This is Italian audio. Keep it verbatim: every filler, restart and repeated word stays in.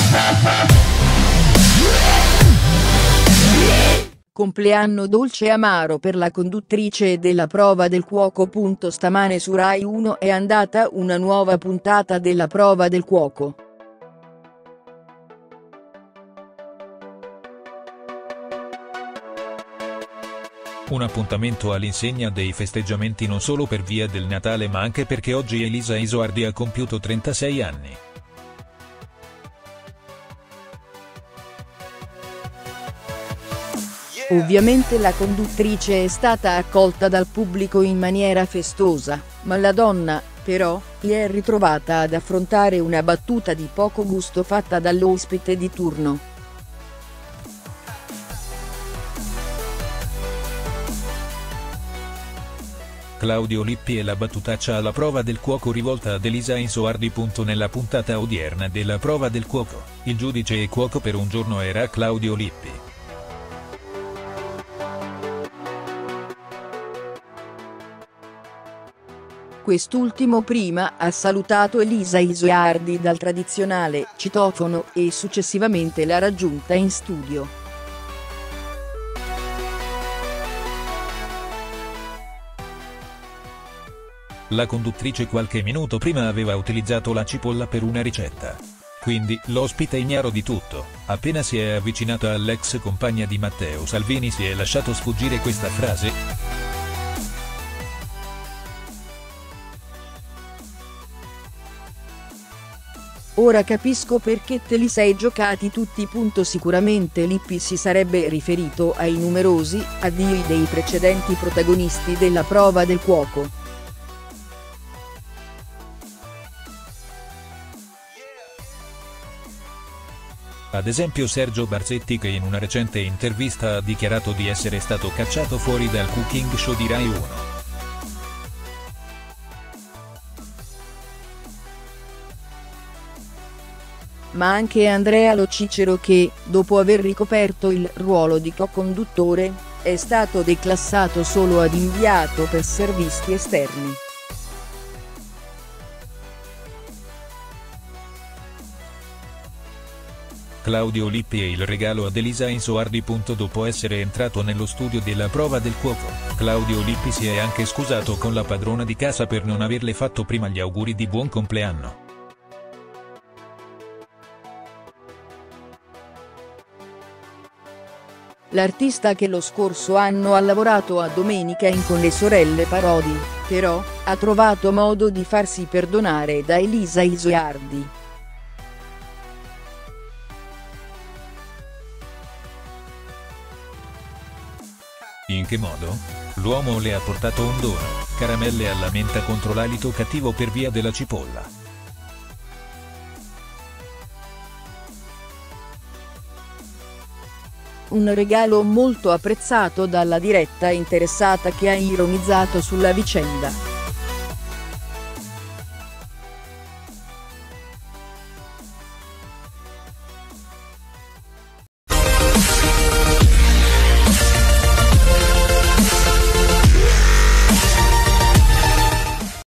Compleanno dolce e amaro per la conduttrice della Prova del Cuoco. Stamane su Rai uno è andata una nuova puntata della Prova del Cuoco. Un appuntamento all'insegna dei festeggiamenti non solo per via del Natale ma anche perché oggi Elisa Isoardi ha compiuto trentasei anni. Ovviamente la conduttrice è stata accolta dal pubblico in maniera festosa, ma la donna, però, si è ritrovata ad affrontare una battuta di poco gusto fatta dall'ospite di turno. Claudio Lippi e la battutaccia alla Prova del Cuoco rivolta ad Elisa Isoardi. Nella puntata odierna della Prova del Cuoco, il giudice e cuoco per un giorno era Claudio Lippi. Quest'ultimo prima ha salutato Elisa Isoardi dal tradizionale citofono e successivamente l'ha raggiunta in studio. La conduttrice qualche minuto prima aveva utilizzato la cipolla per una ricetta. Quindi, l'ospite ignaro di tutto, appena si è avvicinata all'ex compagna di Matteo Salvini si è lasciato sfuggire questa frase. Ora capisco perché te li sei giocati tutti. Sicuramente Lippi si sarebbe riferito ai numerosi addii dei precedenti protagonisti della Prova del Cuoco. Ad esempio Sergio Barsetti, che in una recente intervista ha dichiarato di essere stato cacciato fuori dal cooking show di Rai uno. Ma anche Andrea Lo Cicero che, dopo aver ricoperto il ruolo di co-conduttore, è stato declassato solo ad inviato per servizi esterni. Claudio Lippi e il regalo ad Elisa Isoardi. Dopo essere entrato nello studio della Prova del Cuoco, Claudio Lippi si è anche scusato con la padrona di casa per non averle fatto prima gli auguri di buon compleanno. L'artista, che lo scorso anno ha lavorato a Domenica In con le sorelle Parodi, però, ha trovato modo di farsi perdonare da Elisa Isoardi. In che modo? L'uomo le ha portato un dono, caramelle alla menta contro l'alito cattivo per via della cipolla. Un regalo molto apprezzato dalla diretta interessata, che ha ironizzato sulla vicenda.